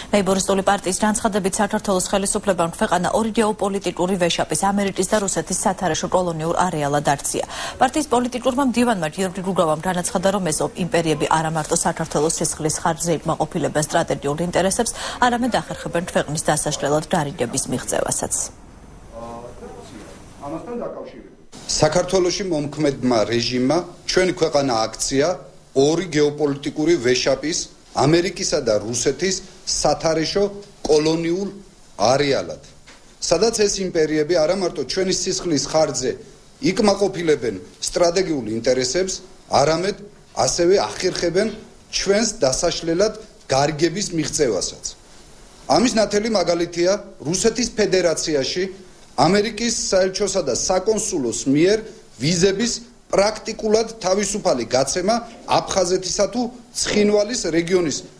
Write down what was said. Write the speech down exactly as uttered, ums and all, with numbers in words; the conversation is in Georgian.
ლეიბორისტული პარტიის განცხადებით საქართველოს ხელისუფლებამ ქვეყანა ორი გეოპოლიტიკური ვეშაპის ამერიკის და რუსეთის სათარეშო კოლონიურ არეალად არცია. პარტიის პოლიტიკურმა მდივანმა გიორგი გუგავამ განაცხადა, რომ ეს იმპერიები არა მარტო საქართველოს სისხლის ხარჯზე იკმაყოფილებენ სტრატეგიულ ინტერესებს, არამედ ახერხებენ ქვეყნის დასაშლელად გარიგების მიღწევასაც. საქართველოში მომქმედმა რეჟიმმა ჩვენი ქვეყანა აქცია ორი გეოპოლიტიკური ვეშაპის ამერიკისა და რუსეთის სათარეშო კოლონიურ არეალად. სადაც ეს იმპერიები არა მარტო ჩვენი სისხლის ხარჯზე იკმაყოფილებენ სტრატეგიულ ინტერესებს, არამედ ასევე ახერხებენ ჩვენს დასაშლელად გარიგების მიღწევასაც. ამის ნათელი მაგალითია რუსეთის ფედერაციაში ამერიკის საელჩოსა და საკონსულოს მიერ ვიზების პრაქტიკულად თავისუფალი გაცემა აფხაზეთისა თუ ცხინვალის რეგიონის